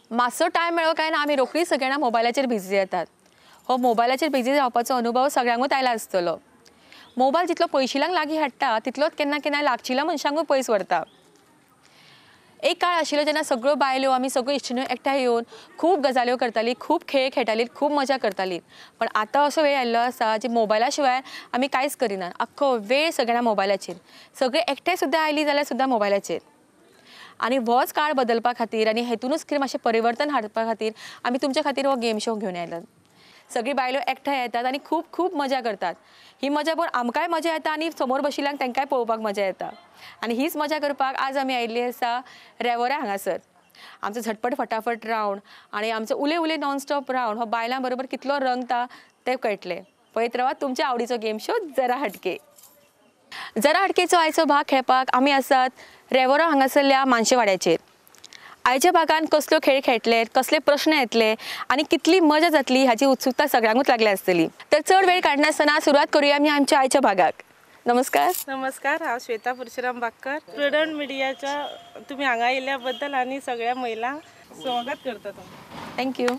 मातसो टायम मेळ्ळो काय ना आमी रोखडीच सगळीं जाणां मोबायलाचेर बिजी येतात. हो मोबायलाचेर बिजी जावपाचो अनुभव सगळ्यांकूच आयला आसतलो. मोबायल जितलो पयशिल्यांक लागीं हाडटा तितलोच केन्ना केन्ना लागशिल्ल्या मनशांकूय पयस व्हरता. एक काळ आशिल्लो जेन्ना सगळ्यो बायलो आमी सगळ्यो इश्टिण्यो एकठांय येवन खूब गजाल्यो करतालीं, खूब खेळ खेळटालीं, खूब मजा करतालीं. पण आतां असो वेळ आयिल्लो आसा जे मोबायला शिवाय आमी कांयच करिनात. आख्खो वेळ सगळे जाणां मोबायलाचेर. सगळे एकठांय सुद्दां आयलीं जाल्यार सुद्दां मोबायलाचेर. आनी होच काळ बदलपा खातीर आनी हेतूनच कितें मातशें परिवर्तन हाडपा खातीर आमी तुमचे खातीर हो गेम शो घेवन आयल्यात. सगळीं बायलो एकठांय येतात आनी खूब खूब मजा करतात. ही मजा पळोवन आमकांय मजा येता आनी समोर बशिल्ल्यांक तांकांय पळोवपाक मजा येता. आनी हीच मजा करपाक आज आमी आयिल्लीं आसा रेवोऱ्या हांगासर. आमचो झटपट फटाफट रावंड आनी आमचो उले उले नॉन स्टॉप रावंड हो बायलां बरोबर कितलो रंगता तें कळटलें. पळयत रावात तुमच्या आवडीचो गेम शो जरा हटके. जरा हटकेचो आयचो भाग खेळपाक आमी आसात रेवोरा हांगासरल्या मानशे वाड्याचेर. आयच्या भागान कसल्यो खेळ खेळटले, कसले प्रश्न येतले आनी कितली मजा जातली हाची उत्सुकता सगळ्यांकूच लागली आसतली. तर चड वेळ काडनासतना सुरवात करूया आमी आमच्या आयच्या भागाक. नमस्कार. नमस्कार, हांव श्वेता परशुराम बाक्कर. प्रुडंट मिडियाच्या तुम्ही हांगा आयिल्ल्या बद्दल आनी सगळ्या महिलांक स्वागत करता. थँक्यू.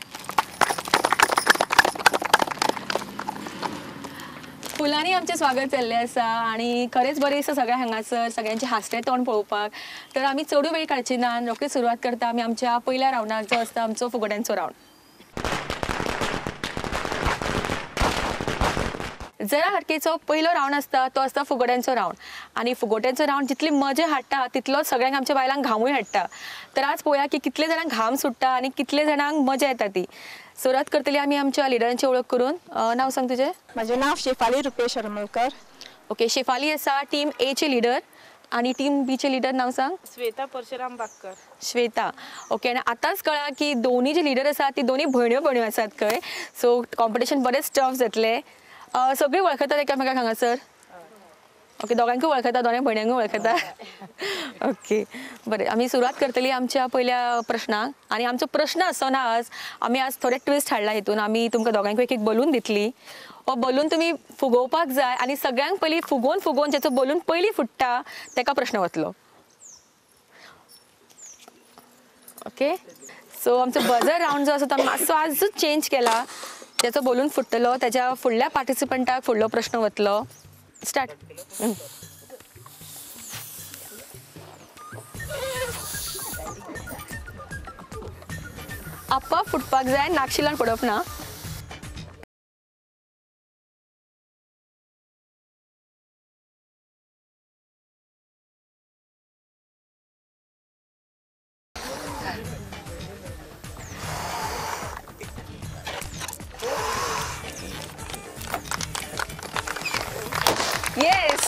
फुलांनी आमचें स्वागत जाल्लें आसा आनी खरेंच बरें दिसता सगळ्या हांगासर सगळ्यांचें हांसतें तोंड पळोवपाक. तर आमी चडूय वेळ काडची ना, रोखडीच सुरवात करता आमी आमच्या पयल्या रावंडाक जो आसता आमचो फुगड्यांचो रावंड. जरा हटकेचो पयलो रावंड आसता तो आसता फुगड्यांचो रावंड. आनी फुगड्यांचो रावंड जितली मजा हाडटा तितलोच सगळ्यांक आमच्या बायलांक घामूय हाडटा. तर आज पळोवया की कितले जाणांक घाम सुट्टा आनी कितले जाणांक मजा येता ती. सुरवात करतली आमी आमच्या लिडरांची वळख करून. नांव सांग तुजें? म्हजें नांव शेफाली रुपेश हरमलकर. ओके, शेफाली आसा टीम ए चे लिडर आनी टीम बी चे लिडर नांव सांग? श्वेता परशुराम बाक्कर. श्वेता. ओके, आनी आतांच कळ्ळा की दोनी जे लिडर आसात ती दोनी भयण्यो भयण्यो आसात खंय. सो कॉम्पिटिशन बरेंच टफ जातलें. सगळीं वळखतात एकामेकाक हांगासर? ओके, दोगांकूय वळखता, दोनूय भयण्यांकूय वळखता. ओके बरें, आमी सुरवात करतली आमच्या पयल्या प्रश्नाक. आनी आमचो प्रश्न असो ना आज, आमी आज थोडे ट्विस्ट हाडला हितून. आमी तुमकां दोगांकूय एक एक बलून दितली. हो बलून तुमी फुगोवपाक जाय आनी सगळ्यांक पयलीं फुगोवन फुगोवन जेचो बलून पयलीं फुट्टा ताका प्रश्न वतलो. ओके, सो आमचो बजर रावंड जो आसा तो मातसो आजूच चेंज केला. जेचो बलून फुट्टलो तेच्या फुडल्या पार्टिसिपंटाक फुडलो प्रश्न वतलो. स्टार्ट. आप्पा फुटपाक जाय, नाकशिलान पडप ना. येस.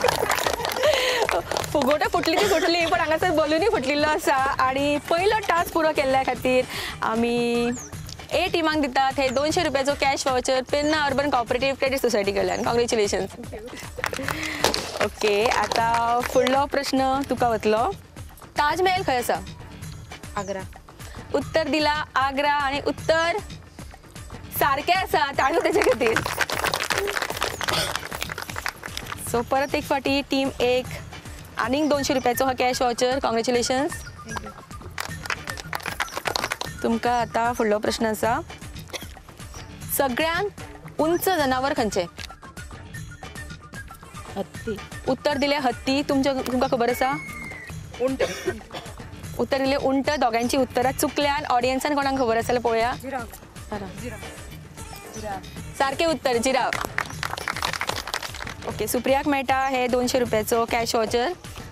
फुगोट्यो फुटली ती फुटली पण हांगासर बलूनय फुटलेलो आसा. आनी पयलो टास्क पुरो केल्ल्या खातीर आमी ए टिमांक दितात हे 200 रुपयाचो cash voucher Penna urban cooperative credit society कडल्यान. कॉंग्रॅच्युलेशन्स. ओके, आता फुडलो प्रश्न तुका वतलो. ताजमहल खंय आसा? आग्रा. उत्तर दिला आग्रा आनी उत्तर सारकें आसा. ताळयो तेजे खातीर. सो परत एक फावटी टीम एक आनीक 200 रुपयाचो हो कॅश वाउचर. कॉंग्रॅच्युलेशन्स. तुमकां आतां फुडलो प्रश्न आसा. सगळ्यांत उंच जनावर खंयचें? हत्ती. उत्तर दिलें हत्ती. तुमकां खबर आसा? उंट. उत्तर दिलें उंट. दोगांची उत्तरां चुकल्यान. ऑडियन्सान कोणाक खबर आसा जाल्यार पळोवया. सारकें उत्तर जिराफ. ओके, सुप्रियाक मेळटा हे 200 रुपयाचो कॅश वाउचर.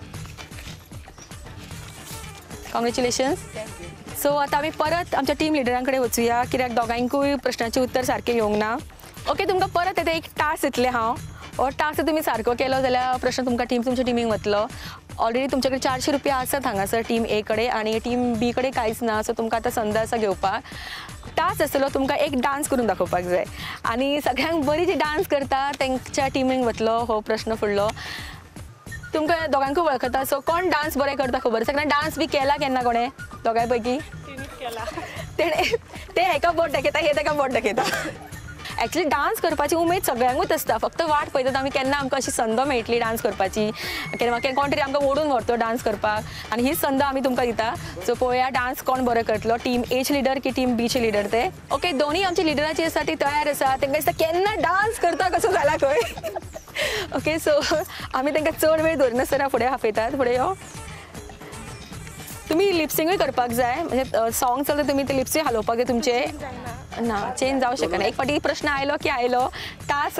कॉंग्रॅच्युलेशन्स. सो आतां आमी परत आमच्या टीम लिडरां कडेन वचुया कित्याक दोगांकूय प्रश्नाचें उत्तर सारकें येवंक ना. ओके, तुमकां परत येता एक टास्क दितलें हांव. हो टास्क तुमी सारको केलो जाल्यार प्रश्न तुमकां तुमच्या टिमीक वतलो. ऑलरेडी तुमचे कडेन 400 रुपया आसात हांगासर टीम ए कडेन आनी टीम बी कडेन कांयच ना. सो तुमकां आतां संद आसा घेवपाक. टास्क आसतलो तुमकां एक डान्स करून दाखोवपाक जाय आनी सगळ्यांक बरी जी डान्स करता तांच्या टिमीक वतलो हो प्रश्न फुडलो. तुमकां दोगांकूय वळखता. सो कोण डान्स बरें करता खबर आसा? डान्स बी केला केन्ना कोणें दोगांय पैकी? तिणीच केला. ते हेका बोट दाखयता, हे ताका बोट दाखयता. एक्चुअली डान्स करपाची उमेद सगळ्यांकूच आसता, फक्त वाट पळयतात आमी केन्ना आमकां अशी संद मेळटली डान्स करपाची, केन्ना कोण तरी आमकां ओडून व्हरतो डान्स करपाक आनी हीच संद आमी तुमकां दिता. सो पळोवया डान्स कोण बरो करतलो, टीम एचे लिडर की टीम बीचे लिडर ते. ओके, दोन्ही आमचे लिडराची आसा ती तयार आसा, तांकां दिसता केन्ना डान्स करता कसो जाला खंय. ओके, सो आमी तांकां चड वेळ धरनासतना फुडें हाफयतात. फुडें यो. तुम्ही लिपसिंगूय करपाक जाय, म्हणजे सॉंग चलता तुमी ते लिपसिंग हालोवपाक जाय तुमचे. ना, चेंज जावं शकना. एक फावटी प्रश्न आयलो की आयलो. टास्क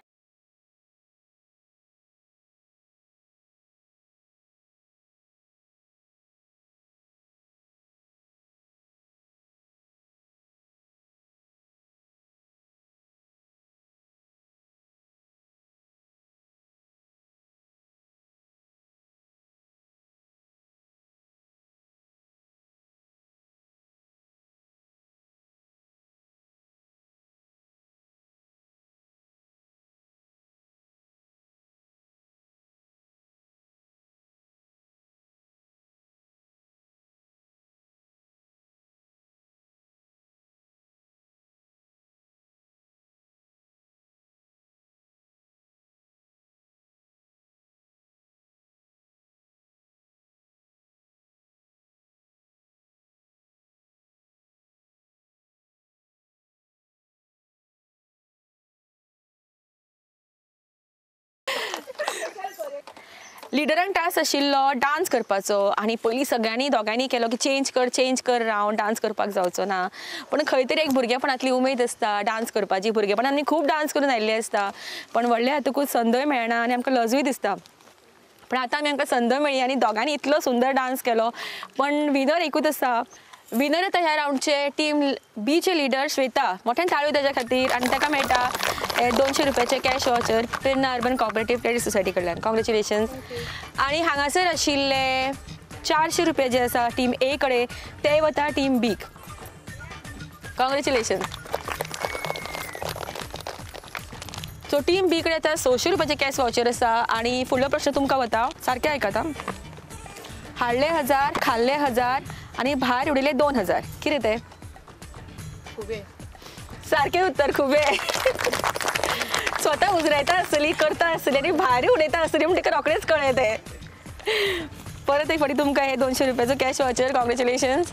लिडरांक टास्क आशिल्लो डान्स करपाचो आनी पयलीं सगळ्यांनी दोगांनी केलो की चेंज कर रावंड, डान्स करपाक जावचो ना. पण खंय तरी एक भुरगेपणांतली उमेद आसता डान्स करपाची. भुरगेपणांत आमी खूब डान्स करून आयिल्ले आसता, पण व्हडले जातकूच संदय मेळना आनी आमकां लजूय दिसता. पण आतां आमकां संद मेळ्ळी आनी दोगांनी इतलो सुंदर डान्स केलो. पण विनर एकूच आसा. विनर येता ह्या रावंडचे टीम बीचे लिडर श्वेता. मोठ्यान ताळयो ताच्या खातीर. आनी ताका मेळटा 200 रुपयाचे cash voucher Prerna urban cooperative credit society कडल्यान. कॉंग्रेच्युलेशन्स. आनी हांगासर आशिल्ले 400 रुपया जे आसा टीम ए कडेन ते वता टीम बीक. कॉंग्रेच्युलेशन्स. सो टीम बी कडेन आतां 100 रुपयाचे कॅश वॉचर आसा. आनी फुडलो प्रश्न तुमकां वता. सारकें आयकाता. हाडले 1000, खाल्ले 1000 आनी भायर उडयले 2000. कितें तें? खुबे. सारकें उत्तर, खुबे. स्वता उजरायता आसतली, करता आसतली आनी भायर उडयता आसतली म्हण ताका रोखडेंच कळ्ळें तें. परत एक फावटी तुमकां हे 200 रुपयाचो कॅश वॉचर. कॉंग्रेच्युलेशन्स.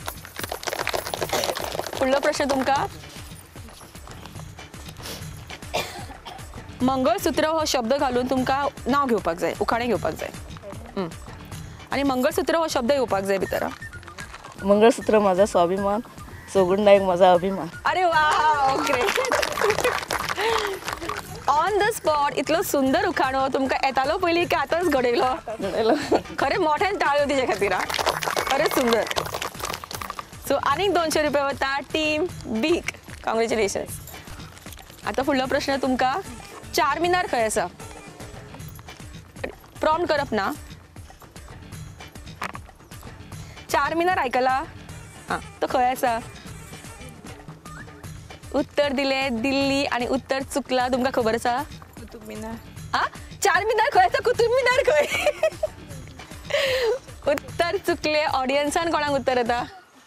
फुडलो प्रश्न तुमकां. मंगळसूत्र हो शब्द घालून तुमकां नांव घेवपाक जाय, उखाणें घेवपाक जाय. आनी मंगळसूत्र हो शब्द येवपाक जाय भितर. मंगळसूत्र माझा स्वाभिमान, सोगुण नायक माझा अभिमान. अरे वा, ग्रेट. ऑन द स्पॉट इतलो सुंदर उखाणो तुमकां येतालो पयलीं की आतांच घडयलो? खरें मोठ्यान ताळयो तिच्या खातीर. खरेंच सुंदर. सो आनीक 200 रुपया वता टीम बीक. कॉंग्रेच्युलेशन्स. आतां फुडलो प्रश्न तुमकां. चारमिनार खंय आसा? प्रॉम्प्ट करप ना. चारमिनार आयकला? हां, तो खंय आसा? उत्तर दिले दिल्ली आनी उत्तर चुकला. तुमकां खबर आसा? कुतुब मिनार. हां, चारमिनार खंय आसा? कुतुब मिनार खंय? उत्तर चुकले. ऑडियन्सान कोणाक उत्तर येता?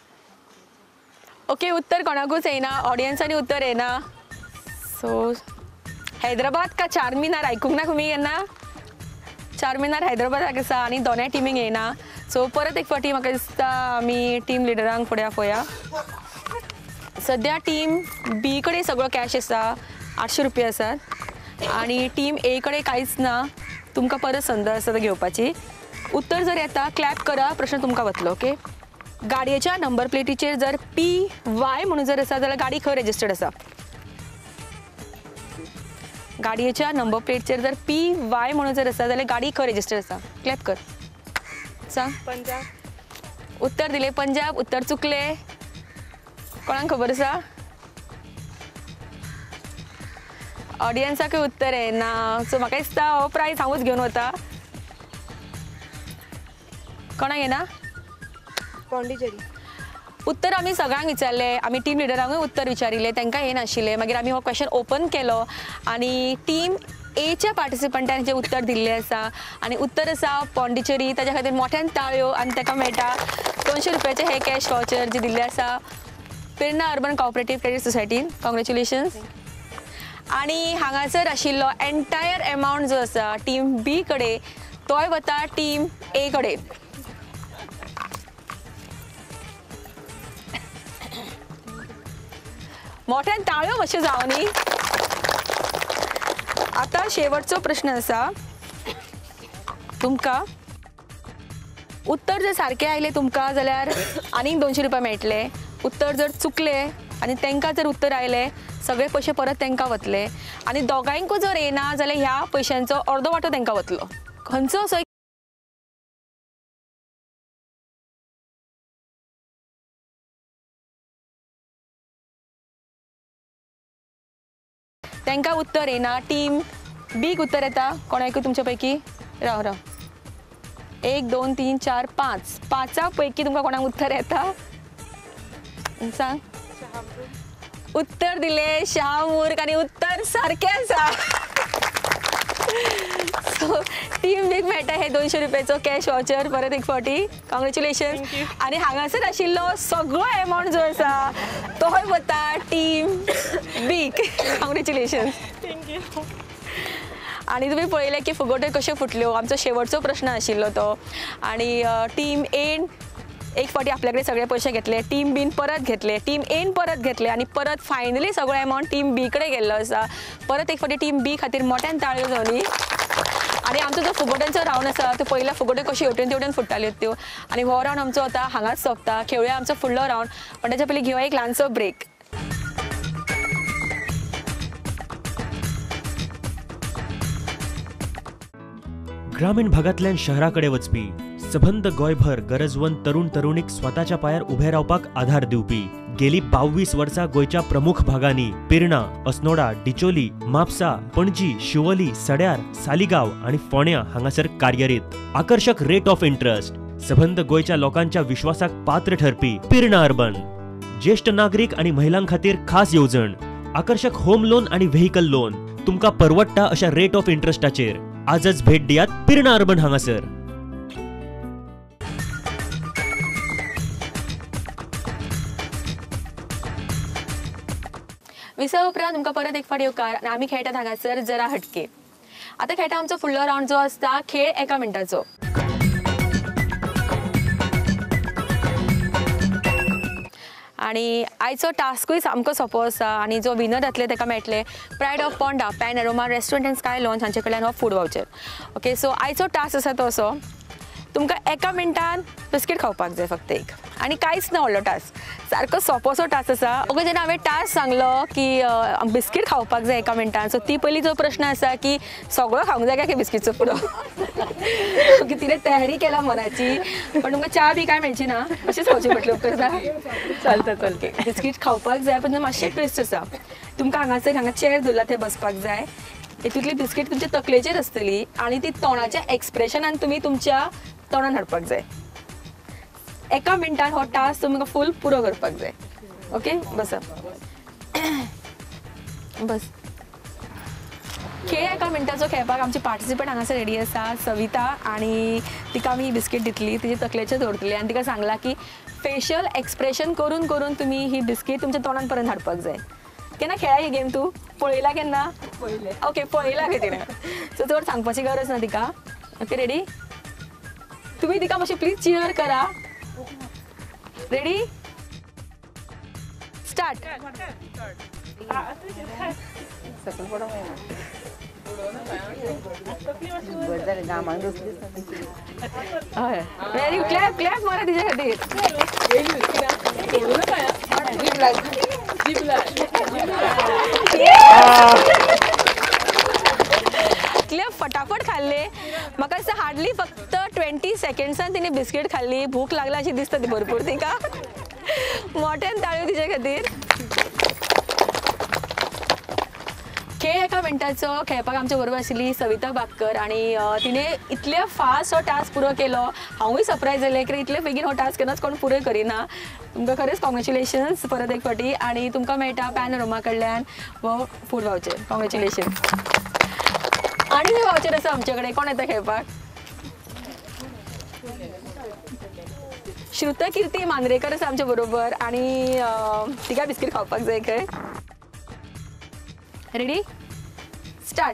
ओके, उत्तर कोणाकूच येना. ऑडियन्सांनी उत्तर येना. सो हैदराबाद का चारमिनार आयकूंक ना तुमी केन्ना? चारमिनार हैदराबादाक आसा आनी दोनूय टिमीक येना. सो परत एक फावटी म्हाका दिसता आमी टीम लिडरांक फुडें आफोया. सद्या टीम बी कडेन सगळो कॅश आसा, 800 रुपया आसात. आनी टीम ए कडेन कांयच ना. तुमकां परत संद आसा घेवपाची. उत्तर जर येता क्लॅप करा, प्रश्न तुमकां वतलो. ओके. गाडयेच्या नंबर प्लेटीचेर जर PY म्हणून जर आसा जाल्यार गाडी खंय रजिस्टर्ड आसा? गाडयेच्या नंबर प्लेटचेर जर PY म्हणून जर आसा जाल्यार गाडी खंय रजिस्टर्ड आसा? क्लॅप कर. सांग. पंजाब. उत्तर दिले पंजाब. उत्तर चुकले. कोणाक खबर आसा? ऑडियन्साकूय उत्तर येना. सो म्हाका दिसता हो प्रायज हांवूच घेवन वता. कोणाक येना? पॉंडिचेरी. उत्तर आमी सगळ्यांक विचारले. आमी टीम लिडरांकूय उत्तर विचारिल्लें, तांकां येनाशिल्लें. मागीर आमी हो क्वेश्चन ओपन केलो आनी टीम एच्या पार्टिसिपंटांनी जें उत्तर दिल्लें आसा आनी उत्तर आसा पॉंडिचेरी. ताच्या खातीर मोठ्यान ताळयो आनी ताका मेळटा 200 रुपयाचें हे कॅश वाउचर जे दिल्लें आसा प्रेरणा अर्बन कॉपरेटीव क्रेडीट सोसायटीन. कॉंग्रेच्युलेशन्स. आणि हांगासर आशिल्लो एंटायर अमाउंट जो आसा टीम बी कडे तोय वता टीम ए कडे. मोठ्यान ताळ्यो मातश्यो जावनी. आता शेवटचो प्रश्न आसा तुमकां. उत्तर जर सारकें आयलें तुमकां जाल्यार आनीक 200 रुपया मेळटले. उत्तर जर चुकले आनी तांकां जर उत्तर आयलें सगळे पयशे परत तांकां वतले. आनी दोगांयकूय जर येना जाल्यार ह्या पयशांचो अर्दो वांटो तांकां वतलो. खंयचो असो तांकां उत्तर येना. टीम बीक उत्तर येता. कोणाकूय तुमच्या पैकी राव 1 2 3 4 5 पांचा पैकी तुमकां कोणाक उत्तर येता सांग. उत्तर दिले शहामूर्ख आणि उत्तर सारकें आसा. सो टीम बीक मेळटा हे 200 रुपयाचो कॅश वाउचर परत एक फावटी. कॉंग्रॅच्युलेशन. आणि हांगासर आशिल्लो सगळो अमाउंट जो आसा तोय वता टीम बीक. कॉंग्रॅच्युलेशन. थँक्यू. आणि तुम्ही पळयले की फुगोट्यो कश्यो फुटल्यो. आमचो शेवटचो प्रश्न आशिल्लो तो. आणि टीम एन एक फावटी आपल्याकडे सगळे पयशे घेतले. टीम बीन परत घेतले. टीम एन परत घेतले आणि परत फायनली सगळो अमाउंट टीम बी कडे गेल्लो आसा. परत एक फावटी टीम बी खातीर मोठ्यान ताळयो जावनी. आणि आमचो जो फुगोट्यांचो रावंड आसा तो पयल्या फुगोट्यो कश्यो हेवटेन तेवटेन फुट्टाल्यो त्यो. आणि हो रावंड आमचो आतां हांगाच सोंपता. खेळुया आमचो फुडलो रावंड. पण ताच्या पयलीं घेवया एक ल्हानसो ब्रेक. ग्रामीण भागातल्यान शहराकडे वचपी सबंद गोंयभर गरजवंत तरुण तरुणीक स्वताच्या पांयार उभे रावपाक आधार दिवपी गेली 22 वर्सां गोंयच्या प्रमुख भागांनी पिर्णा, अस्नोडा, डिचोली, म्हापसा, पणजी, शिवोली, सड्यार, सालिगांव आणि फोंड्या हांगासर कार्यरीत. आकर्षक रेट ऑफ इंटरेस्ट, सबंद गोंयच्या लोकांच्या विश्वासाक पात्र ठरपी पिर्णा अर्बन. ज्येष्ठ नागरिक आणि महिलां खातीर खास येवजण, आकर्षक होम लोन आणि व्हेइकल लोन तुमकां परवडटा अशा रेट ऑफ इंटरेस्टाचेर. आजच भेट दियात पिर्णा अर्बन हांगासर. विसव उपरांत तुमकां परत एक फावटी येवकार. आनी आमी खेळटात हांगासर जरा हटके. आतां खेळटा आमचो फुडलो रावंड जो आसता खेळ एका मिनटाचो. आणि आयचो टास्कूय सामको सोंपो आसा. आणि जो विनर जातले ताका मेळटले pride of Ponda panorama restaurant and sky lounge हांचे कडल्यान हो फूड वाउचर. ओके. सो आयचो टास्क आसा तो असो. तुमकां एका मिनटान बिस्कीट खावपाक जाय फक्त एक. आणि कांयच ना व्हडलो टास्क. सारको सोंपोसो टास्क आसा. ओके. जेन्ना हांवें टास्क सांगलो की बिस्कीट खावपाक जाय एका मिनटान. सो ती पयली जो प्रश्न आसा की सगळो खावंक जाय काय बिस्कीटचो पुरो. ओके. तिणें तयारी केला मनाची. पण तुमकां च्या बी काय मेळची ना. अशेंच खावचें पडटलें उपकार चलता चलके. बिस्कीट खावपाक जाय पण मातशें ट्विस्ट आसा. तुमकां हांगा चेअर दवरला थंय बसपाक जाय. तितूंतली बिस्कीट तुमच्या तकलेचेर आसतली आणि ती तोंडाच्या एक्सप्रेशनान तुमी तुमच्या तोंडान हाडपाक जाय. एका मिनटान हो टास्क तुमकां फूल पुरो करपाक जाय. ओके. बसा बस. खेळ एका मिनटाचो खेळपाक आमची पार्टिसिपंट हांगासर रेडी आसा सविता. आणि तिका आमी ही बिस्कीट दितली. तिचे तकलेचेर दवरतली आणि तिका सांगला की फेशियल एक्सप्रेशन करून करून तुमी ही बिस्कीट तुमच्या तोंडान पर्यंत हाडपाक जाय. केन्ना खेळा ही गेम तू पळयला केन्ना? ओके. पळयला गे तिणें. सो चड सांगपाची गरज ना तिका. ओके. रेडी? तुम्ही तिका मातशें प्लीज चियर करा. Ready? Start. Very clap clap मारा तिच्या खातीर. क्लॅप फटाफट खाल्ले. म्हाका दिसता हार्डली फक्त 20 सेकंड्सान तिने बिस्कीट खाल्ली. भूक लागला अशी दिसता ती भरपूर तिका. मोठ्यान ताळयो तिच्या खातीर. खेळ एका मिनटाचो खेळपाक आमच्या बरोबर आशिल्ली सविता बागकर. आणि तिने इतले फास्ट हो टास्क पुरो केलो. हांवूय सरप्रायज जालें की इतले बेगीन हो टास्क केन्नाच कोण पुरो करिना. तुमकां खरेंच कॉंग्रॅच्युलेशन्स परत एक फावटी. आणि तुमकां मेळटा पॅनोरमा कडल्यान हो फूड वाउचर. कॉंग्रॅच्युलेशन. आणि हे वाउचर आसा आमचे कडेन. कोण येता खेळपाक? श्रुतकीर्ती मांद्रेकर आसा आमच्या बरोबर. आणि तिका बिस्कीट खावपाक जाय खंय. रेडी? स्टार्ट.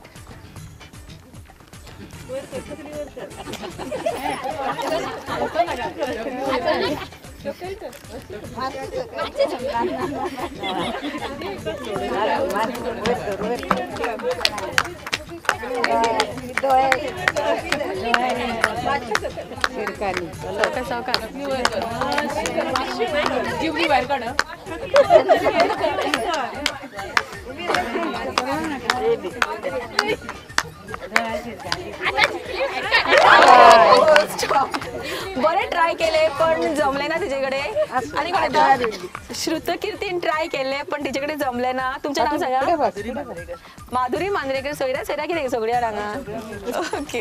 बरे ट्राय केले पण जमले ना तिच्याकडे. आणि कोण श्रुतकीर्तीन ट्राय केले पण तिच्याकडे जमले ना. तुमचं नाव सांगा. माधुरी मांद्रेकर. सोयरा सोयरा किती सगळ्या रांगा. Okay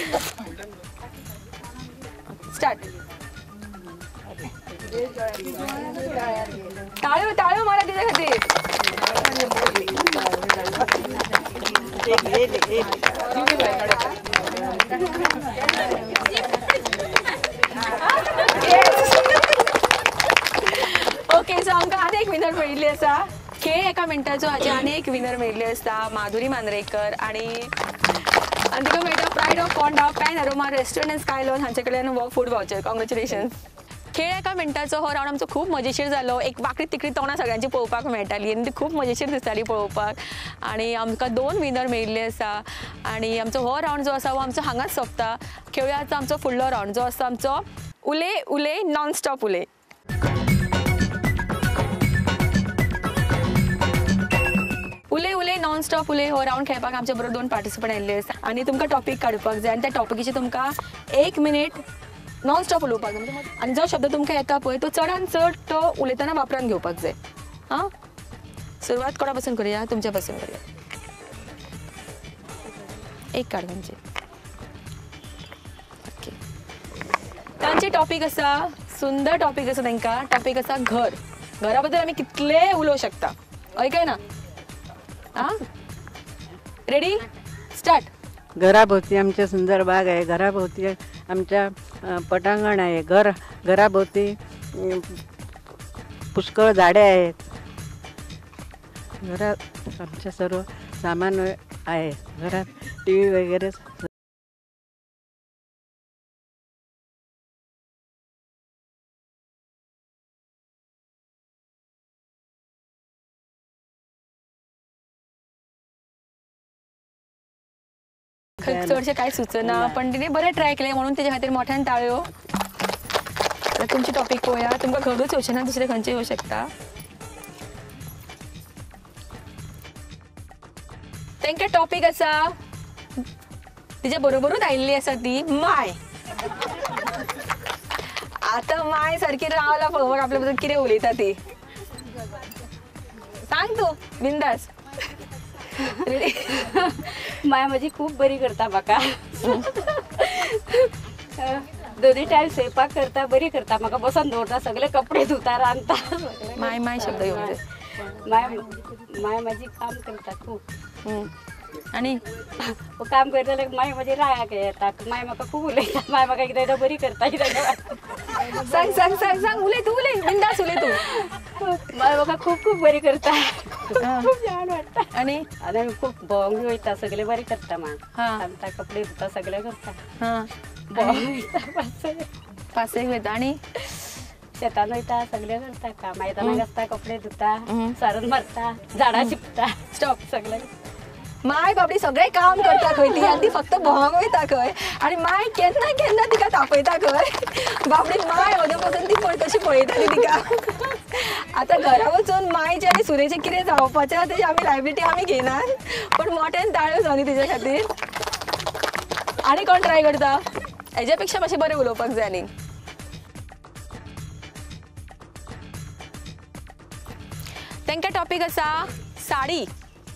start. टाळ्यो टाळ्यो मारा तिच्या खातीर. ओके सो आमकां आनी एक विनर मेळिल्ली आसा. खेळ एका मिनटाचो हाचे आनी एक विनर मेळिल्ली आसता माधुरी मांद्रेकर. आणि तिका मेळटा pride of Ponda pan aroma restaurant and sky lounge हांचे कडल्यान हो फूड वाउचर. कॉंग्रॅच्युलेशन्स. खेळ एका मिनटाचो हो रावंड आमचो खूब मजेशीर जालो. एक वाकडी तिकडी तोंडां सगळ्यांची पळोवपाक मेळटाली आनी ती खूब मजेशीर दिसताली पळोवपाक. आणि आमकां 2 विनर मेळिल्ले आसा. आणि आमचो हो रावंड जो आसा हो आमचो हांगाच सोंपता. खेळुया आतां आमचो फुडलो रावंड जो आसा आमचो उले उले नॉन स्टॉप उले. उले उले नॉन स्टॉप उले हो रावंड खेळपाक आमच्या बरोबर 2 पार्टिसिपंट आयिल्ले आसा. आनी तुमकां टॉपीक काडपाक जाय आनी त्या टॉपिकीचे तुमकां 1 मिनिट नॉन स्टॉप उलोवपाक जाय. आनी जो शब्द तुमकां येता पळय तो चडान चड तो उलयतना वापरान घेवपाक जाय. हां सुरवात कोणा पासून करुया. तुमच्या पासून करुया. एक कार्ड म्हणजे ओके. तांचे टॉपीक आसा सुंदर टॉपीक आसा. तांकां टॉपीक आसा घर. घरा बद्दल आमी कितले उलोवंक शकता. ऐकाय ना. हां रेडी स्टार्ट. घराभोवती आमच्या सुंदर बाग आहे. घराभोवती आमच्या पटांगण आहे. घराभोवती पुष्कळ झाडे आहेत. घरात आमच्या सर्व सामान आहे. घरात TV वगैरे चडशे काय सुचना पण तिने बरे ट्राय केले म्हणून त्याच्या खातीर मोठ्यान ताळ्यो. आता तुमची टॉपिक पळोवया. तुमकां घरूच येवचे ना दुसरे खंयचे येवं शकता. तांकां टॉपिक आसा तिच्या बरोबरूच आयिल्ली आसा ती माय. आता माय सारकी रावला पळोवपाक आपल्या बद्दल कितें उलयता ती. सांग तू बिंदास. माय माझी खूप बरी करता म्हाका. दोन्ही टायम स्वयंपाक करता बरी करता. म्हाका बसून दवरता. सगळे कपडे धुता रांदता. माय माय शब्द येवंक जाय. माय माझी काम करता खूप. आणि काम करता जाल्यार माय माझी रागाक येता. माय म्हाका खूप उलयता. माय म्हाका कितें बरी करता कितें. सांग सांग सांग सांग उलय तू उलय बिंदास उलय तू. माय म्हाका खूप खूप बरी करता. खूप छान वाटता. आणि आनी खूप भोंवंक वयता. सगळे बरे करता माय. हां रांदता कपडे धुता सगळे करता. हां भोंवंक वयता. पासेक वयता. आणि शेतान वयता सगळे करता. काम आयदनां घासता कपडे धुता सारण मारता झाडां शिंपता. स्टॉप. सगळे माय बाबडी सगळे काम करता खंय ती आनी ती फक्त भोंवंक वयता खंय. आनी माय केन्ना केन्ना तिका तापयता खंय. बाबडी माय ओदें पासून ती कशी पळयताली तिका. आतां घरा वचून मायचे आनी सुरेचे कितें जावपाचें तेजी आमी लायबिलिटी आमी घेयनात. पण मोठ्यान ताळ्यो जावनी तिच्या खातीर. आनी कोण ट्राय करता. हेजे पेक्षा मातशें बरें उलोवपाक जाय. आनी तांकां टॉपीक आसा साडी.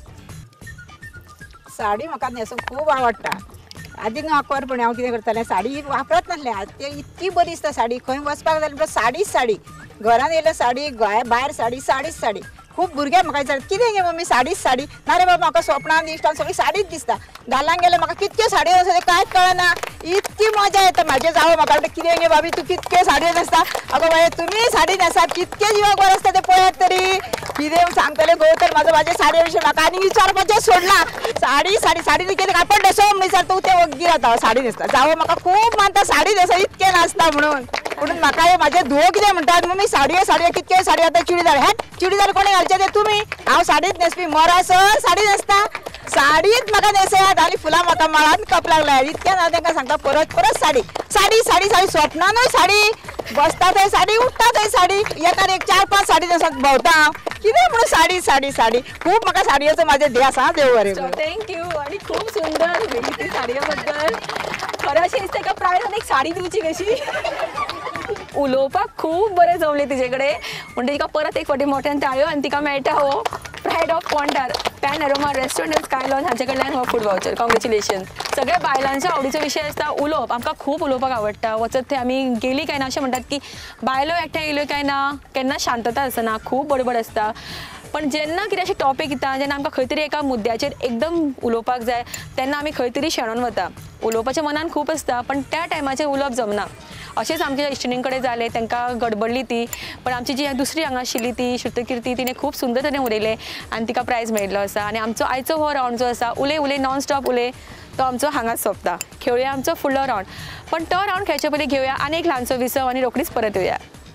साडी म्हाका न्हेसूंक खूब आवडटा. आदीक आंकवारपणी हांव कितें करतालें साडी वापरत नासलें. आतां इतकी बरी दिसता साडी. खंय वचपाक जाल्यार साडीच साडी. घरान येयल्यार साडी भायर साडी साडीच साडी. खूब भुरगे म्हाका विचारतात कितें गे मम्मी साडीच साडी. ना रे बाबा म्हाका स्वप्नान इश्टान सगळी साडीच दिसता. घालांक गेल्यार म्हाका कितक्यो साडयो आसा तें कांयच कळना. इतकी मजा येता. म्हाजे जावं म्हाका वाटता कितें गे बाबी तूं कितक्यो साडयो न्हेसता. आगो बाये तुमी साडी न्हेसात कितके जिवाक बरें आसता तें पळयात तरी. कितें सांगतले गो तर माझ्या साडी विशयी म्हाका आनी विचारपाचें सोडला. साडी साडी साडी न्हिदली कापड न्हेसो म्हणसर तूं तें वग्गी जाता साडी न्हेसता. जावं म्हाका खूब मानता साडी न्हेसो इतकें नाचता म्हणून. म्हणून म्हाका हे म्हाजे धुवो कितें म्हणटात मम्मी साडयो साडयो कितके साडी आतां चुडीदार हेट चुडीदार कोणी घालचे ते तुमी. हांव साडीच न्हेसपी मोरासर साडी न्हेसता. साडीच म्हाका न्हेसयात आनी फुलां म्हाका मळान कप लागल्या. इतकें हांव तांकां सांगता परत परत साडी साडी साडी साडी स्वप्नानूय साडी बसता थंय साडी उठता थंय साडी येतात एक 4-5 साडी न्हेसोन भोंवता हांव. कितें म्हणून साडी साडी साडी खूब म्हाका साडयेचो म्हाजें ध्यास हा देव बरें करूं. थँक्यू आणि खूप सुंदर वेगळी साडये बद्दल खरं अशें दिसता एका प्रायजान एक साडी दिवची कशी. उलोवपाक खूब बरें जमलें तिचे कडेन म्हणजे तिका परत एक फावटी मोठ्यान ताळयो आनी तिका मेळटा हो pride of Ponda pan aroma restaurant and sky lounge हाचे कडल्यान हो फूड वाउचर. कॉंग्रॅच्युलेशन. सगळ्या बायलांचो आवडीचो विशय आसता उलोवप. आमकां खूब उलोवपाक आवडटा. वचत थंय आमी गेली काय ना अशें म्हणटात की बायलो एकठांय येयल्यो काय ना केन्ना शांतता आसना खूब बडबड आसता. पण जेन्ना कितें अशें टॉपीक येता जेन्ना आमकां खंय तरी एका मुद्द्याचेर एकदम उलोवपाक जाय तेन्ना आमी खंय तरी शेणोन वता. उलोवपाचें मनान खूब आसता पण त्या टायमाचेर उलोवप जमना. अशेंच आमच्या इश्टिणीं कडेन जालें तांकां गडबडली ती पण आमची जी दुसरी हांगा आशिल्ली ती श्रुतकिर्ती तिणें खूब सुंदर तरेन उलयलें आनी तिका प्रायज मेळिल्लो आसा. आनी आमचो आयचो हो रावंड जो आसा उलय उलय नॉन स्टॉप उलय तो आमचो हांगाच सोंपता. खेळुया आमचो फुडलो रावंड. पण तो रावंड खेळचे पयलीं घेवया आनी एक ल्हानसो विसव आनी रोखडीच परत येवया.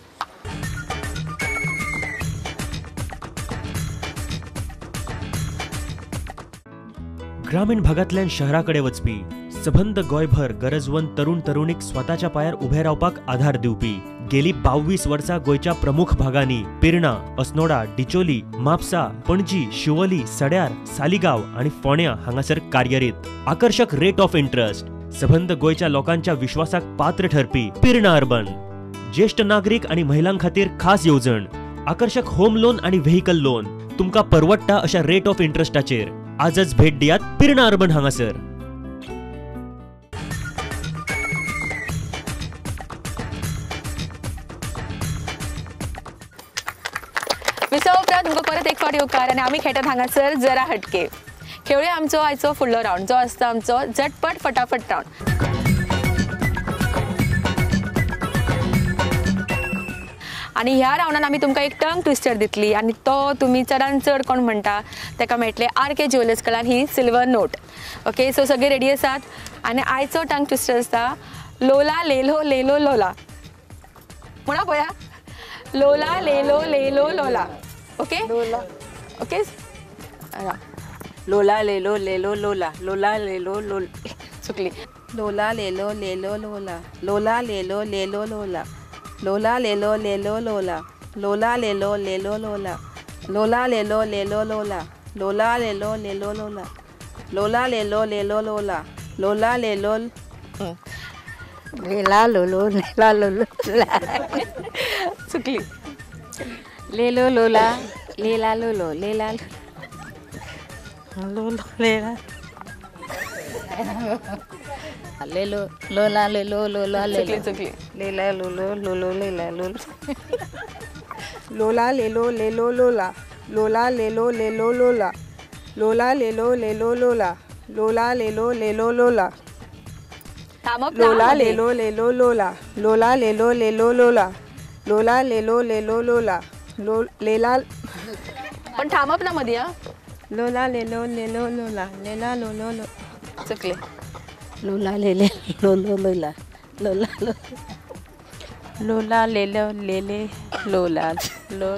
ग्रामीण भागातल्यान शहराकडे वचपी सबंद गोंयभर गरजवंत तरुण तरुणीक स्वताच्या पायार उभे रावपाक आधार दिवपी गेली 22 वर्सां गोंयच्या प्रमुख भागांनी पिर्णा, अस्नोडा, डिचोली, म्हापसा, पणजी, शिवोली, सड्यार, सालिगांव आणि फोंड्या हांगासर कार्यरत. आकर्षक रेट ऑफ इंटरेस्ट सबंद गोंयच्या लोकांच्या विश्वासाक पात्र ठरपी पिर्णा अर्बन. ज्येष्ठ नागरिक आणि महिलां खातीर खास येवजण. आकर्षक होम लोन आणि व्हेकल लोन तुमकां परवडटा अशा रेट ऑफ इंटरेस्टाचेर. आजच भेट दियात पिर्णा अर्बन हांगासर. विसव उपरांत तुमकां परत एक फावट येवकार आनी आमी खेळटात हांगासर जरा हटके. खेळुया आमचो आयचो फुडलो रावंड जो आसता आमचो झटपट फटाफट रावंड. आनी ह्या रावंडान आमी तुमकां एक टंग ट्विस्टर दितली आनी तो तुमी चडान चड कोण म्हणटा ताका मेळटले RK ज्युवेलर्स कडल्यान ही सिल्वर नोट. ओके सो सगळे रेडी आसात आनी आयचो टंग ट्विस्टर आसता लोला लेलो लेलो लोला. म्हणा पळया लोला लेलो लेलो लोला. ओके ओके लोला लेलो लेलो लोला लोला लेलो लोल चुकली. लोला लेलो लेलो लोला लोला लेलो लेलो लोला लोला लेलो लेलो लोला लोला लेलो लेलो लोला लोला लेलो लेलो लोला लोला लेलो लेलो लोला लोला लेलो लेलो लोला लोला लेलो लेला लोलो लेला लोलो चुकली. लेलो लोला लेला लोलो लेला लोलो लेला लेलो लोला लेलो लोला चुकली चुकली. लेला लोलो लोलो लेला लोलो लोला लेलो लेलो लोला लोला लेलो लेलो लोला लोला लेलो लेलो लोला लोला लेलो लेलो लोला थांबप लोला लेलो लेलो लोला लोला लेलो लेलो लोला लोला लेलो लेलो लोला लेला पण थांबप ना मध्ये हा. लोला लेलो लेलो लोला लेला लोलो लो चुकले. लोला लेले लोलो लोला लोला लोला लेलो लेले लोला लोल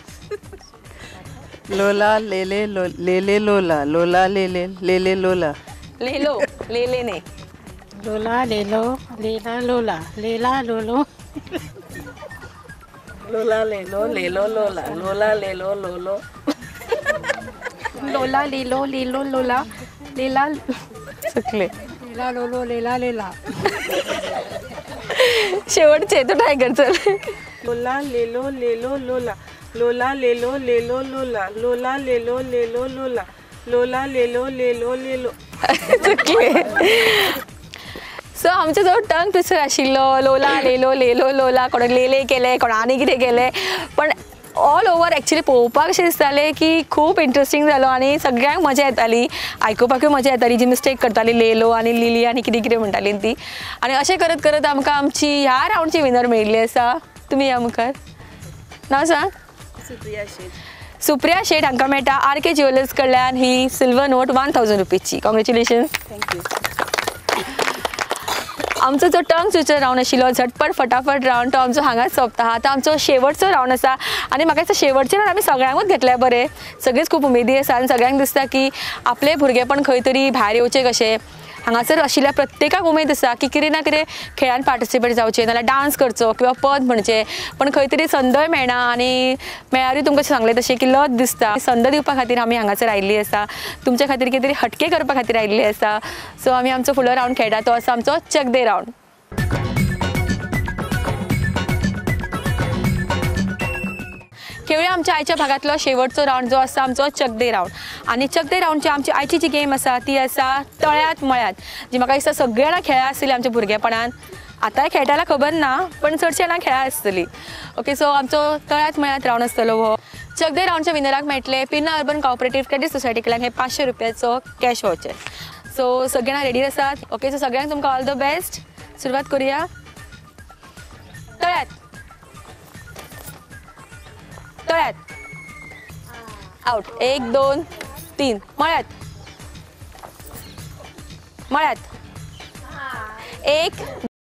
लोला लेले लेले लोला लोला लेले लेले लोला लेलो लेले ने लोला लेलो लेला लोला लेला लोलो लोला लेलो लेलो लोला लोला लेलो लोलो लोला लेलो लेलो लोला लेला चुकले. लेला लोलो लेला लेला शेवटचे तो टायगर चल. लोला लेलो लेलो लोला लोला लेलो लेलो लोला लोला लेलो लेलो लोला लोला लेलो लेलो लेलो चुकले. सो आमचो जो टंग ट्विस्टर आशिल्लो लोला लेलो लेलो लोला कोणाक लेले केले कोण आनी कितें केलें पण ऑल ओवर एक्चुली पळोवपाक अशें दिसतालें की खूब इंट्रस्टींग जालो आनी सगळ्यांक मजा येताली आयकुपाकूय मजा येताली जी मिस्टेक करताली लेलो आनी लिली आनी कितें कितें म्हणटाली ती आनी अशें करत करत आमकां आमची ह्या रावंडची विनर मेळिल्ली आसा. तुमी या मुखार नांव सांग. सुप्रिया शेट हांकां मेळटा RK ज्वेलर्स कडल्यान ही सिल्वर नोट 1000 रुपीजची. कॉंग्रॅच्युलेशन. थँक्यू. आमचो जो टंग स्विचर रावंड आशिल्लो झटपट फटाफट रावंड तो आमचो हांगाच सोंपता. आतां आमचो शेवटचो रावंड आसा आनी म्हाका दिसता शेवटचे रावंड आमी सगळ्यांकूच घेतले बरे. सगळीच खूब उमेदी आसा आनी सगळ्यांक दिसता की आपले भुरगेपण खंय तरी भायर येवचें कशें. हांगासर आशिल्ल्या प्रत्येकाक उमेद आसा की कितें ना कितें खेळान पार्टिसिपेट जावचें नाल्यार डान्स करचो किंवा पद म्हणचें, पण खंय तरी संदय मेळना आनी मेळ्ळ्यारूय तुमकां सांगलें तशें की लज दिसता. संद दिवपा खातीर आमी हांगासर आयिल्लीं आसा, तुमच्या खातीर कितें तरी हटके करपा खातीर आयिल्लीं आसा. सो आमी आमचो फुडलो रावंड खेळटा तो आसा आमचो चक दे रावंड. खेळुया आमच्या आयच्या भागातलो शेवटचो रावंड जो आसा आमचो चक दे रावंड. आनी चक दे रावंडची आमची आयची जी गेम आसा ती आसा तळ्यात मळ्यात, जी म्हाका दिसता सगळीं जाणां खेळा आसतलीं आमच्या भुरगेपणान. आतांय खेळटा जाल्यार खबर ना, पण चडशीं जाणां खेळा आसतलीं. ओके, सो आमचो तळ्यात मळ्यात रावंड आसतलो हो. चक दे रावंडच्या विनराक मेळटले Prerna urban cooperative credit society कडल्यान हे 500 रुपयाचो कॅश वाउचर. सो सगळीं जाणां रेडी आसात? ओके, सो सगळ्यांक तुमकां ऑल द बेस्ट. सुरवात करुया. तळ्यात तळ्यात आउट. 1 2 3. मळ्यात मळ्यात 1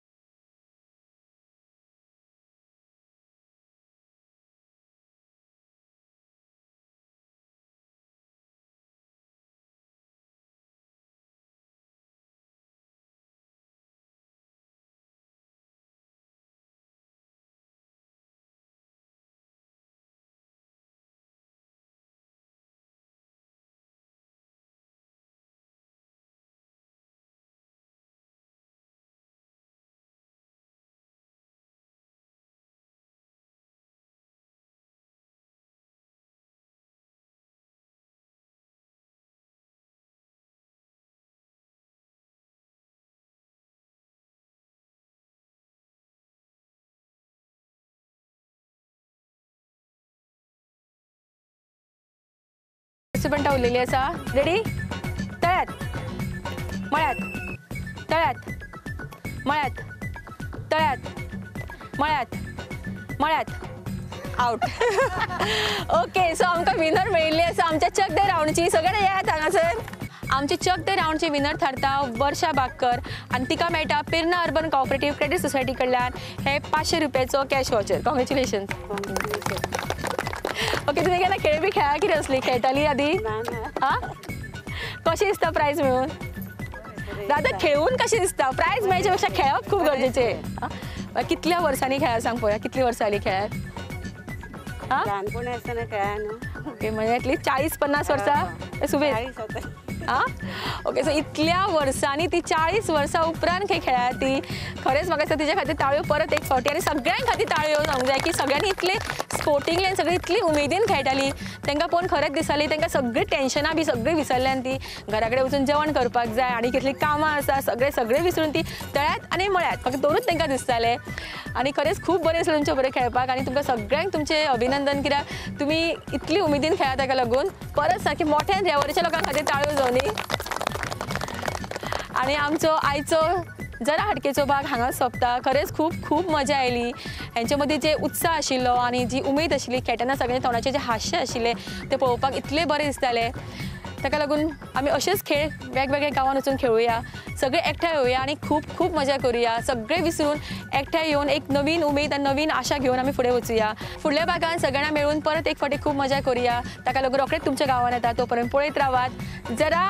पार्टिसिपंटां उरलेलीं आसा. रेडी? तळ्यात मळ्यात तळ्यात मळ्यात तळ्यात मळ्यात मळ्यात आउट. ओके, सो आमकां विनर मेळिल्ली आसा आमच्या चक दे रावंडची. सगळे येयात हांगासर. आमची चक दे रावंडची विनर थारता वर्षा बागकर आनी तिका मेळटा Prerna urban cooperative credit society कडल्यान हे 500 रुपयाचो कॅश वाउचर. कॉंग्रॅच्युलेशन. ओके, तुम्ही केन्ना खेळ बी खेळा कितें असली खेळटाली आदी? हां, कशें दिसता प्रायज मेळून? दादा खेळून कशें दिसता? प्रायज मेळचे पेक्षा खेळप खूब गरजेचें. कितल्या वर्सांनी खेळा सांग पळोवया, कितलीं वर्सां जालीं खेळात? हां, ल्हानपणी आसतना खेळा न्हू. ओके, म्हणजे एटलीस्ट 40-50 वर्सां सुबेज. हां, ओके, सो इतल्या वर्सांनी ती 40 वर्सां उपरांत खंय खेळा ती. खरेंच म्हाका दिसता तिच्या खातीर ताळयो परत एक फावटी आनी सगळ्यां खातीर ताळयो जावंक जाय की सगळ्यांनी इतले स्पोर्टिंगली सगळीं इतली उमेदीन खेळटालीं. तांकां पळोवन खरेंच दिसताली तांकां सगळीं टेन्शनां बी सगळीं विसरल्यान ती घरा कडेन वचून जेवण करपाक जाय आनी कितलीं कामां आसा सगळें विसरून ती तळ्यात आनी मळ्यात फक्त दोनूच तांकां दिसतालें. आनी खरेंच खूब बरें दिसलें तुमचे बरें खेळपाक आनी तुमकां सगळ्यांक तुमचें अभिनंदन, कित्याक तुमी इतली उमेदीन खेळा ताका लागून. परत सारकी मोठ्यान रेवरीच्या लोकां खातीर ताळयो जावं न्ही. आनी आमचो आयचो जरा हटकेचो भाग हांगा सोंपता. खरेंच खूब खूब मजा आयली. हेंचे मदीं जे उत्साह आशिल्लो आनी जी उमेद आशिल्ली खेळटना सगळ्यांच्या तोंडाचेर जे हास्य आशिल्ले ते पळोवपाक इतले बरें दिसताले. ताका लागून आमी अशेंच खेळ वेगवेगळ्या गांवांत वचून खेळुया, सगळे एकठांय येवया आनी खूब खूब मजा करुया. सगळे विसरून एकठांय येवन एक नवीन उमेद आनी नवीन आशा घेवन आमी फुडें वचुया. फुडल्या भागांत सगळ्यांना मेळून परत एक फावटी खूब मजा करुया. ताका लागून रोखडेच तुमच्या गांवांत येता. तोपर्यंत पळयत रावात. जरा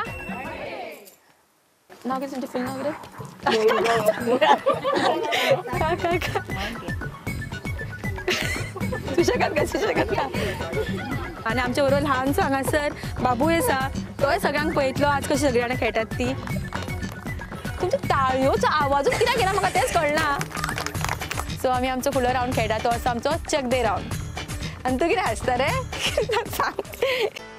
नाव कितें तुमचें फूल नाव कितें? सुशेगाद का? आनी आमच्या बरोबर ल्हानसो हांगासर बाबूय आसा, तोय सगळ्यांक पळयतलो आज कशी सगळीं जाणां खेळटात ती. तुमच्या ताळयोचो आवाजूच कित्याक येना म्हाका तेंच कळना. सो आमी आमचो फुडलो रावंड खेळटा तो आसा आमचो चक दे रावंड. आनी तूं कितें हांसता रे? सांग.